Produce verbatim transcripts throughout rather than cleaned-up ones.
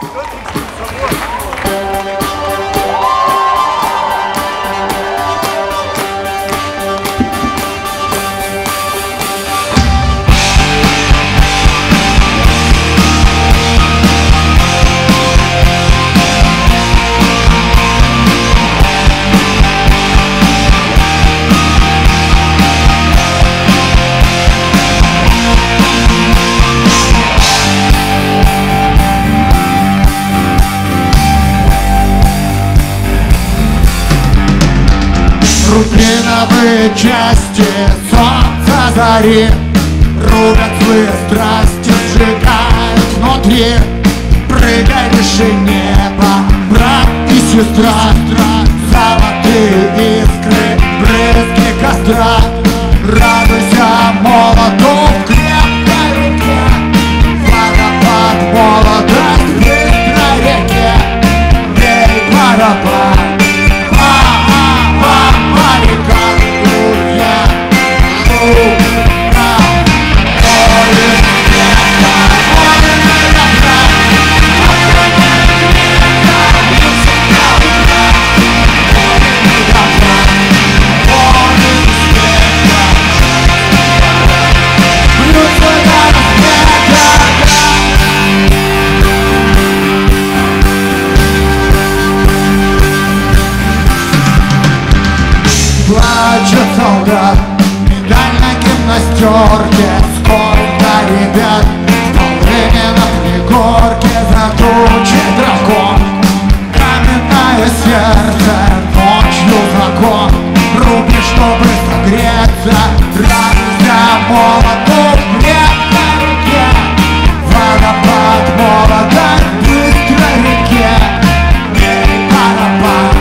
Рубиновые части солнца зари рубят злые страсти, сжигают внутри. Прыгай выше неба, брат и сестра, золотые искры, брызги костра. Радуйся молоту в крепкой руке, водопад молодость в быстрой реке. Бей барабан, плачет солдат, медаль на гимнастерке. Сколько ребят столбными на пригорке, затучий дракон. Каменное сердце ночью закон. Руби, чтобы согреться, радуйся молоту в крепкой руке. Водопад молодость в быстрой реке. Бей барабан,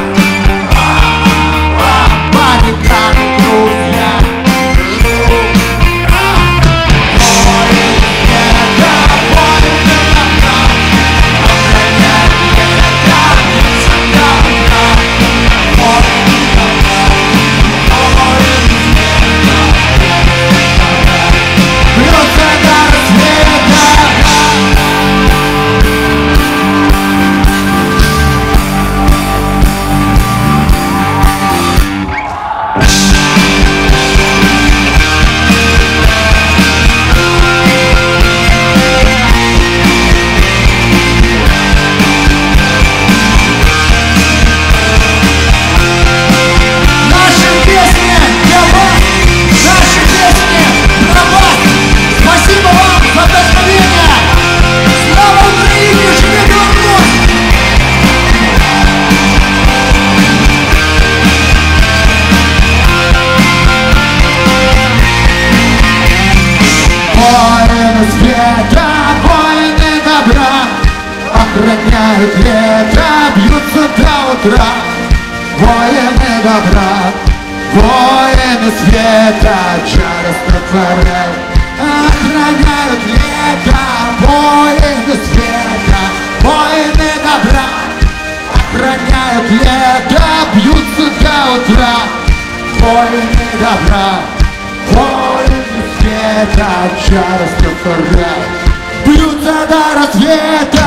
воины света, воины добра, охраняют лето, бьются до утра. Воины добра, воины света, чары стратфорель, охраняют лето. Воины света, воины добра, охраняют лето, бьются до утра. Воины добра, воины света, чары стратфорель, бьются до рассвета.